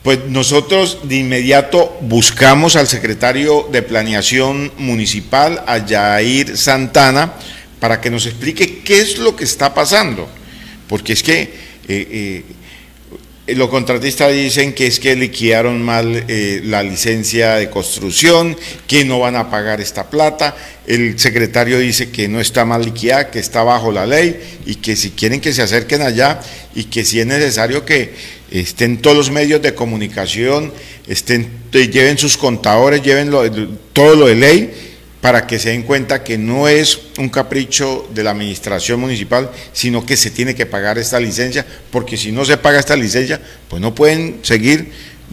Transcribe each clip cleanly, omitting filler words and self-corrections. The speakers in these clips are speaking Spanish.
Pues nosotros de inmediato buscamos al secretario de Planeación Municipal, a Yair Santana, para que nos explique qué es lo que está pasando, porque es que los contratistas dicen que es que liquidaron mal la licencia de construcción, que no van a pagar esta plata. El secretario dice que no está mal liquidada, que está bajo la ley y que si quieren que se acerquen allá y que si es necesario que estén todos los medios de comunicación, lleven sus contadores, lleven todo lo de ley, para que se den cuenta que no es un capricho de la administración municipal, sino que se tiene que pagar esta licencia, porque si no se paga esta licencia, pues no pueden seguir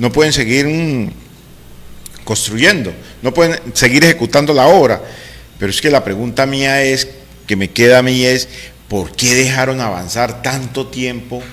construyendo, no pueden seguir ejecutando la obra. Pero es que la pregunta mía que me queda a mí es, ¿por qué dejaron avanzar tanto tiempo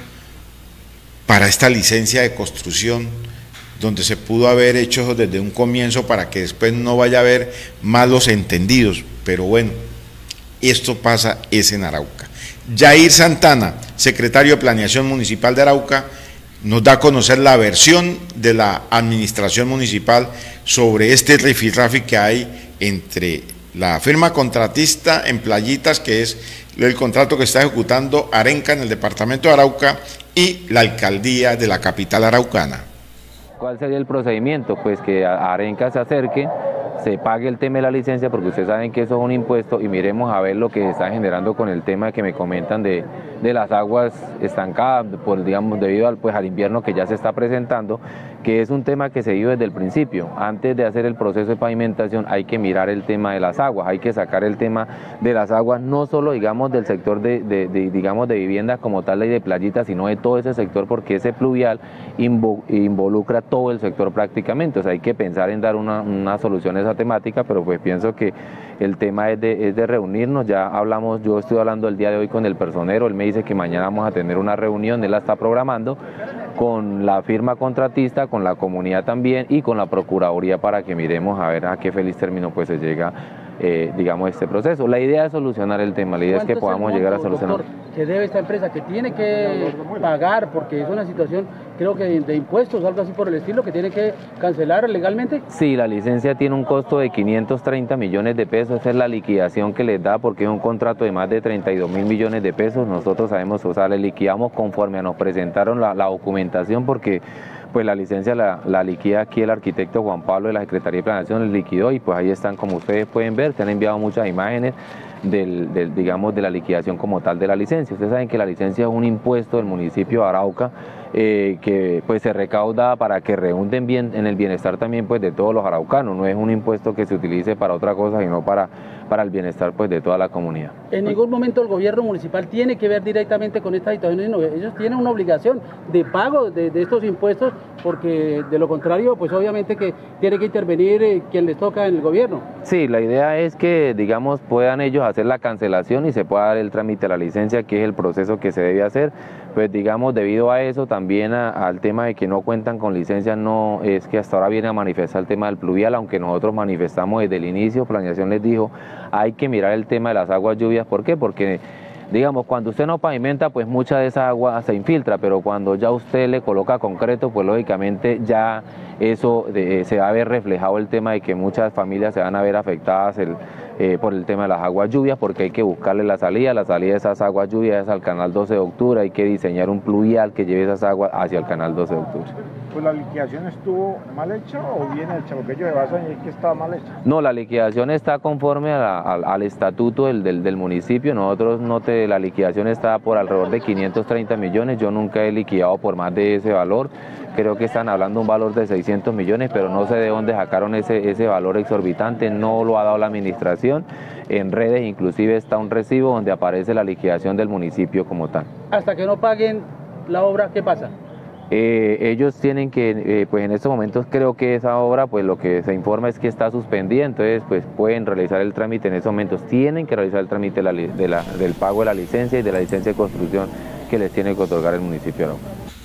para esta licencia de construcción, donde se pudo haber hecho desde un comienzo para que después no vaya a haber malos entendidos? Pero bueno, esto pasa en Arauca. Yair Santana, secretario de Planeación Municipal de Arauca, nos da a conocer la versión de la administración municipal sobre este rifirrafe que hay entre la firma contratista en Playitas, que es el contrato que está ejecutando Arenca en el departamento de Arauca, y la alcaldía de la capital araucana. ¿Cuál sería el procedimiento? Pues que Arenca se acerque, se pague el tema de la licencia, porque ustedes saben que eso es un impuesto, y miremos a ver lo que está generando con el tema que me comentan de las aguas estancadas, debido al invierno que ya se está presentando, que es un tema que se dio desde el principio. Antes de hacer el proceso de pavimentación hay que mirar el tema de las aguas, hay que sacar el tema de las aguas, no solo del sector de viviendas como tal y de Playitas, sino de todo ese sector, porque ese pluvial involucra todo el sector prácticamente. O sea, hay que pensar en dar una solución a esa temática, pero pues pienso que el tema es de reunirnos. Ya hablamos, yo estoy hablando el día de hoy con el personero, él me dice que mañana vamos a tener una reunión, él la está programando con la firma contratista, con la comunidad también y con la Procuraduría, para que miremos a ver a qué feliz término pues se llega este proceso. La idea es solucionar el tema, la idea es que podamos llegar a solucionar. ¿Qué debe esta empresa? ¿Que tiene que pagar? Porque es una situación, creo que de impuestos, algo así por el estilo, que tiene que cancelar legalmente. Sí, la licencia tiene un costo de 530 millones de pesos, esa es la liquidación que les da, porque es un contrato de más de 32.000 millones de pesos. Nosotros sabemos, o sea, le liquidamos conforme nos presentaron la documentación, porque pues la licencia la liquida aquí el arquitecto Juan Pablo de la Secretaría de Planeación, les liquidó, y pues ahí están, como ustedes pueden ver, se han enviado muchas imágenes de la liquidación como tal de la licencia. Ustedes saben que la licencia es un impuesto del municipio de Arauca, que pues se recauda para que reúnden bien en el bienestar también pues de todos los araucanos. No es un impuesto que se utilice para otra cosa, sino para el bienestar pues de toda la comunidad. En ningún momento el gobierno municipal tiene que ver directamente con esta situación, sino ellos tienen una obligación de pago de estos impuestos, porque de lo contrario pues obviamente que tiene que intervenir quien les toca en el gobierno. Sí, la idea es que puedan ellos hacer la cancelación y se pueda dar el trámite a la licencia, que es el proceso que se debe hacer. Pues debido a eso, también al tema de que no cuentan con licencia, no es que hasta ahora viene a manifestar el tema del pluvial, aunque nosotros manifestamos desde el inicio. Planeación les dijo, hay que mirar el tema de las aguas lluvias. ¿Por qué? Porque cuando usted no pavimenta, pues mucha de esa agua se infiltra, pero cuando ya usted le coloca concreto, pues lógicamente ya eso se va a ver reflejado el tema de que muchas familias se van a ver afectadas por el tema de las aguas lluvias, porque hay que buscarle la salida de esas aguas lluvias es al canal 12 de octubre, hay que diseñar un pluvial que lleve esas aguas hacia el canal 12 de octubre. Pues la liquidación estuvo mal hecha o bien hecha, porque ellos se basan en que estaba mal hecha. No, la liquidación está conforme al estatuto del municipio. Nosotros la liquidación está por alrededor de 530 millones, yo nunca he liquidado por más de ese valor. Creo que están hablando de un valor de 600 millones, pero no sé de dónde sacaron ese valor exorbitante, no lo ha dado la administración. En redes inclusive está un recibo donde aparece la liquidación del municipio como tal. Hasta que no paguen la obra, ¿qué pasa? Ellos tienen que, pues en estos momentos creo que esa obra, pues lo que se informa es que está suspendida, entonces pues pueden realizar el trámite en estos momentos, tienen que realizar el trámite del pago de la licencia y de la licencia de construcción que les tiene que otorgar el municipio de Arauca.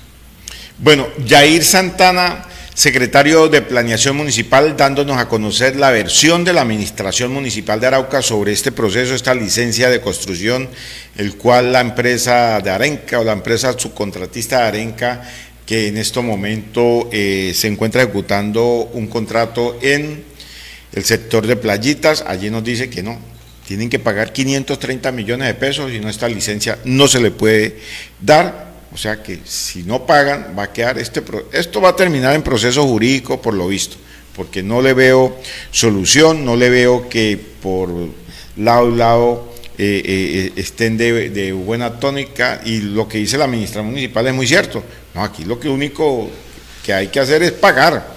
Bueno, Yair Santana, secretario de Planeación Municipal, dándonos a conocer la versión de la Administración Municipal de Arauca sobre este proceso, esta licencia de construcción, el cual la empresa de Arenca o la empresa subcontratista de Arenca que en este momento se encuentra ejecutando un contrato en el sector de Playitas. Allí nos dice que no, tienen que pagar 530 millones de pesos y no, esta licencia no se le puede dar. O sea que si no pagan, va a quedar esto va a terminar en proceso jurídico por lo visto, porque no le veo solución, no le veo que por lado y lado estén de buena tónica, y lo que dice la ministra municipal es muy cierto. No, aquí lo único que hay que hacer es pagar.